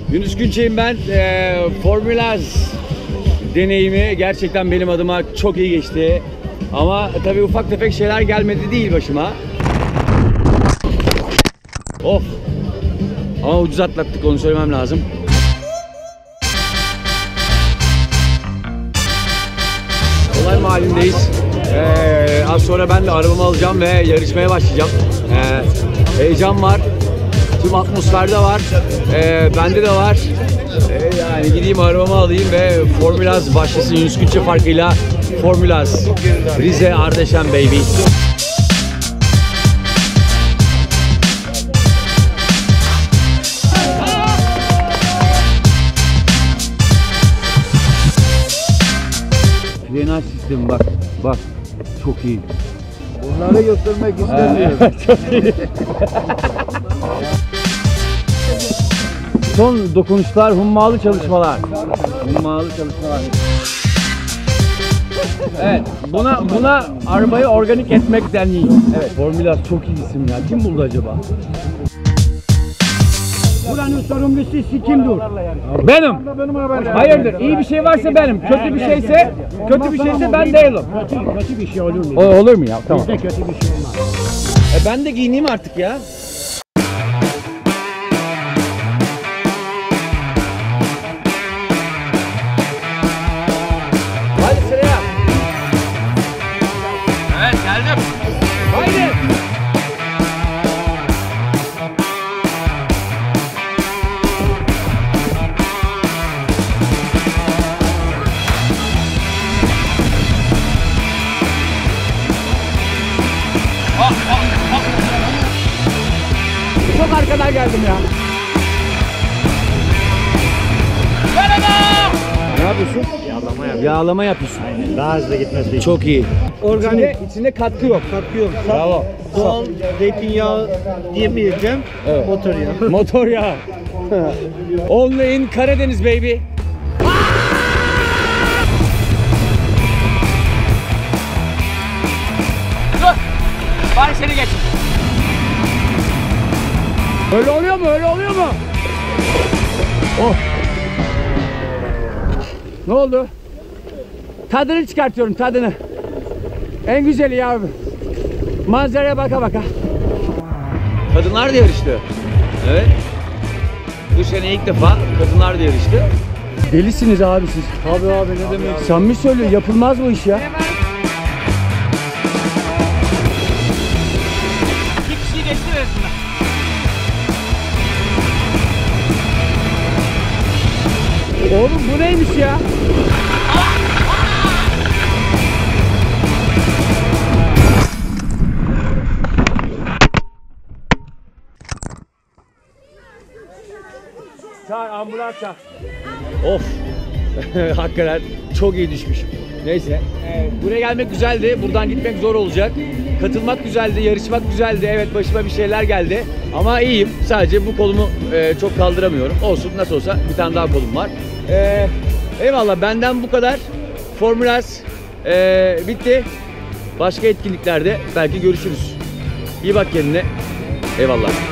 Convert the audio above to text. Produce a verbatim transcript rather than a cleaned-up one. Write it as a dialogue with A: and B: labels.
A: Yunus Günçey'im ben. E, Formülaz deneyimi gerçekten benim adıma çok iyi geçti. Ama tabii ufak tefek şeyler gelmedi değil başıma. Of. Ama ucuz atlattık, onu söylemem lazım. Olay mahallindeyiz. Ee, az sonra ben de arabamı alacağım ve yarışmaya başlayacağım. Ee, heyecan var. Tüm atmosferde var. Ee, bende de var. Ee, yani gideyim arabamı alayım ve Formülaz başlasın. Yunus Günçe farkıyla Formülaz. Rize Ardeşen baby. Frenaj sistemi bak, bak çok iyi.
B: Bunları göstermek istemiyorum.
A: Çok iyi. Son dokunuşlar, hummalı çalışmalar. Hummalı çalışmalar. Evet, buna buna arabayı organik etmek deniyor. Evet, Formülaz çok iyi isim ya. Kim buldu acaba?
C: Buranın sorumlusu kimdir?
A: Benim. Hayırdır? İyi bir şey varsa benim. Kötü bir şeyse, kötü bir şeyse ben değilim.
C: Kötü, kötü bir şey olur mu?
A: O, olur mu ya? Tamam.
C: Bizde kötü bir şey olmaz.
A: E ben de giyineyim artık ya. Hadi sıraya. Evet, geldim. Haydi. Çok arkadan geldim ya. Ne yapıyorsun?
B: Yağlama yap.
A: Yağlama yapıyorsun.
B: Aynen. Daha hızlı gitmesi için.
A: Çok iyi.
C: Organik.
A: İçinde, içinde katkı yok.
C: Katkı yok. Saf,
A: Bravo.
C: doğal zeytinyağı diyemeyeceğim.
A: Evet.
C: Motor yağı.
A: Motor yağı. Only in Karadeniz baby. Dur. Bari seni geç. Öyle oluyor mu? Öyle oluyor mu? Oh. Ne oldu? Tadını çıkartıyorum, tadını. En güzeli ya. Manzaraya baka baka. Kadınlar da yarıştı. Evet. Bu sene ilk defa kadınlar da yarıştı. Delisiniz abi siz.
B: Abi abi ne demek?
A: Samimi söylüyor, yapılmaz bu iş ya. Bir kişiyi geçti arasında. Oğlum bu neymiş ya? Çağır, ambulans çağır. Of. Hakikaten çok iyi düşmüş. Neyse. Ee, buraya gelmek güzeldi. Buradan gitmek zor olacak. Katılmak güzeldi, yarışmak güzeldi. Evet, başıma bir şeyler geldi. Ama iyiyim. Sadece bu kolumu e, çok kaldıramıyorum. Olsun, nasıl olsa bir tane daha kolum var. Ee, eyvallah, benden bu kadar. Formülaz e, bitti. Başka etkinliklerde belki görüşürüz. İyi bak kendine. Eyvallah.